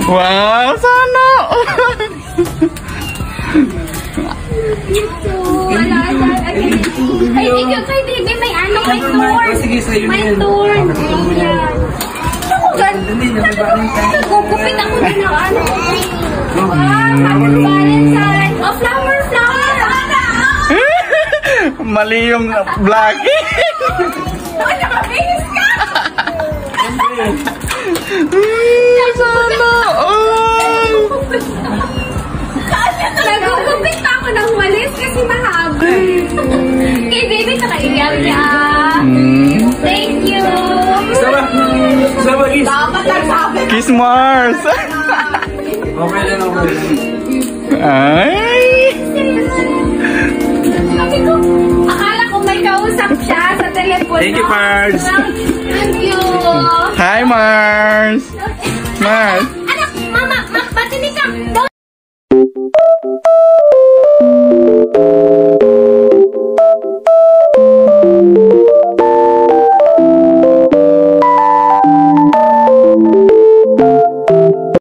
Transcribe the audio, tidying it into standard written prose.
Wow, sana! Ay, ikaw kay Baby, may ano, may tour. May tour. Nagugupit ako din ng ano. Happy Valentines. Oh, flower, flower. Mali yung blackie. Nakabihis ka. Sana! Nagugupit ako ng walis kasi mahaba. Kay Baby, nakaiyak niya. Thank you. Kiss Mars! Okay lang ako. Ay! Sabi ko, akala ko may kausap siya sa telepono. Thank you, Mars. Thank you. Hi, Mars! Mars! Anak, mama, patinig ka.